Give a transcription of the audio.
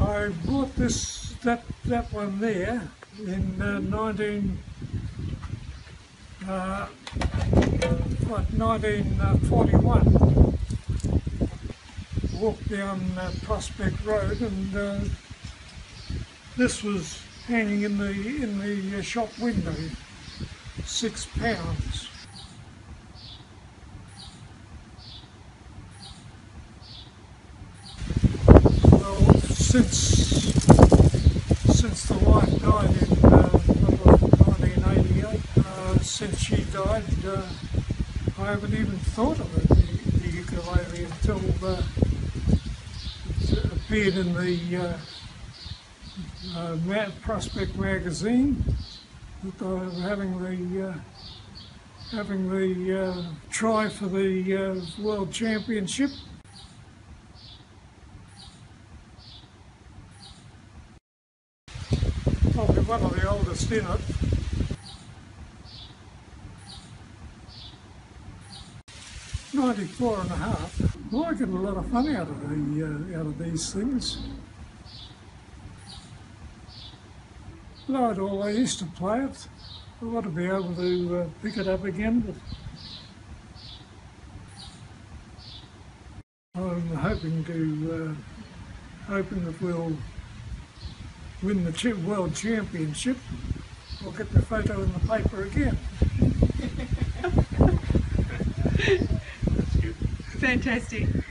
I bought that one there in 1941. Walked down Prospect Road, and this was hanging in the shop window, £6. Well, since the wife died in 1988, since she died, I haven't even thought of it, the ukulele, until it appeared in the Prospect magazine that they were having the try for the World Championship. Probably one of the oldest in it. £94.5. Well, I get a lot of fun out of these things. I used to play it. I want to be able to pick it up again, but I'm hoping that we'll win the World Championship. I'll get the photo in the paper again. That's good. Fantastic.